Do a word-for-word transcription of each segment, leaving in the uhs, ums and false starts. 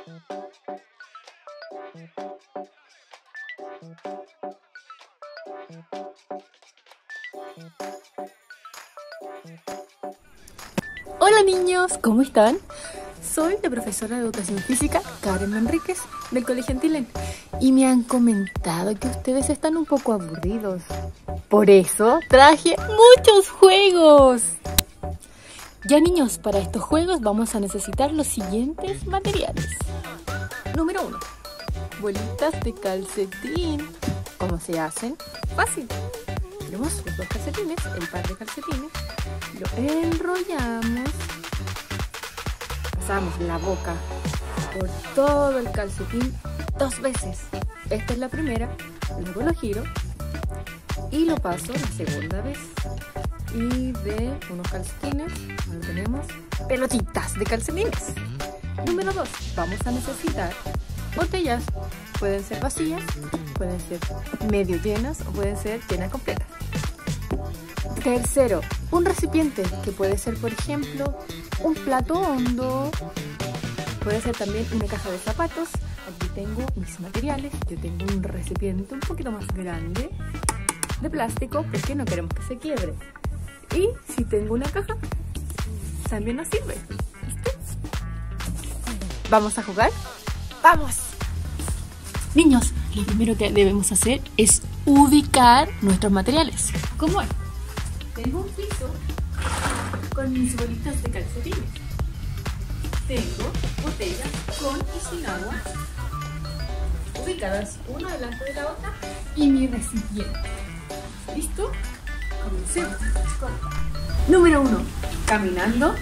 Hola niños, ¿cómo están? Soy la profesora de Educación Física, Karen Enríquez, del Colegio Antilén, y me han comentado que ustedes están un poco aburridos. Por eso traje muchos juegos. Ya niños, para estos juegos vamos a necesitar los siguientes materiales. Número uno, bolitas de calcetín. ¿Cómo se hacen? Fácil. Tenemos los dos calcetines, el par de calcetines, lo enrollamos, pasamos la boca por todo el calcetín dos veces. Esta es la primera, luego lo giro y lo paso la segunda vez. Y de unos calcetines, ahora tenemos pelotitas de calcetines. Número dos, vamos a necesitar botellas. Pueden ser vacías, pueden ser medio llenas o pueden ser llenas completas. Tercero, un recipiente que puede ser, por ejemplo, un plato hondo, puede ser también una caja de zapatos. Aquí tengo mis materiales, yo tengo un recipiente un poquito más grande de plástico porque no queremos que se quiebre. Y si tengo una caja, también nos sirve. ¿Listo? ¿Vamos a jugar? ¡Vamos! Niños, lo primero que debemos hacer es ubicar nuestros materiales. ¿Cómo es? Tengo un piso con mis bolitas de calcetines. Tengo botellas con y sin agua, ubicadas una delante de la otra, y mi recipiente. ¿Listo? Comencemos. Número uno. Caminando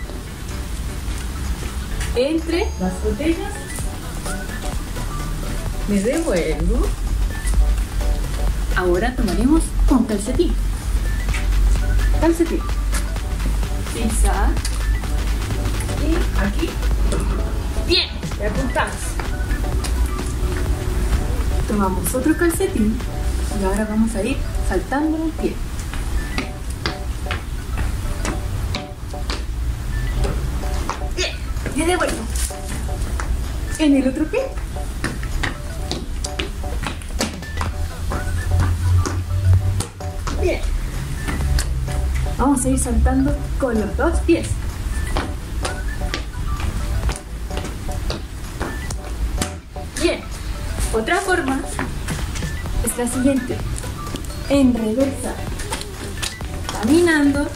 entre las botellas. Me devuelvo. Ahora tomaremos un calcetín. Calcetín. Pisar. Y aquí. Bien. Y apuntamos. Tomamos otro calcetín. Y ahora vamos a ir saltando el pie. Bien. Me devuelvo. En el otro pie. Bien. Vamos a ir saltando con los dos pies. Bien. Otra forma es la siguiente. En reversa. Caminando.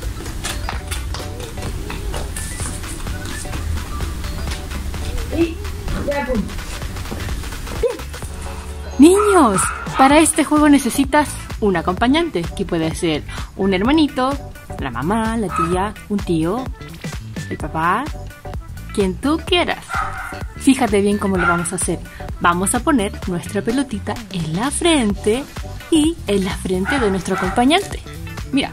Y ya punto. Bien. Niños, para este juego necesitas un acompañante, que puede ser un hermanito, la mamá, la tía, un tío, el papá, quien tú quieras. Fíjate bien cómo lo vamos a hacer. Vamos a poner nuestra pelotita en la frente y en la frente de nuestro acompañante. Mira.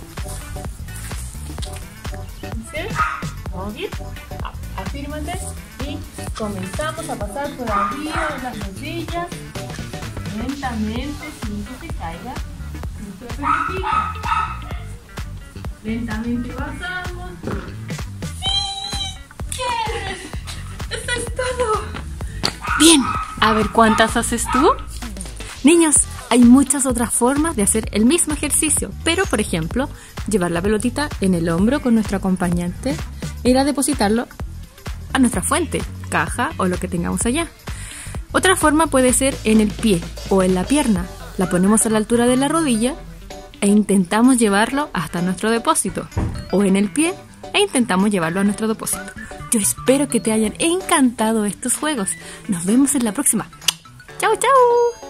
¿Sí? ¿Vamos bien? Afírmate y comenzamos a pasar por arriba de las rodillas. Lentamente, sin que se caiga nuestra pelotita. Lentamente pasamos. ¡Sí! ¡Bien! ¡Eso es todo! Bien, a ver cuántas haces tú. Niños, hay muchas otras formas de hacer el mismo ejercicio, pero por ejemplo, llevar la pelotita en el hombro con nuestro acompañante e ir a depositarlo a nuestra fuente, caja o lo que tengamos allá. Otra forma puede ser en el pie o en la pierna. La ponemos a la altura de la rodilla e intentamos llevarlo hasta nuestro depósito. O en el pie e intentamos llevarlo a nuestro depósito. Yo espero que te hayan encantado estos juegos. Nos vemos en la próxima. ¡Chao, chao!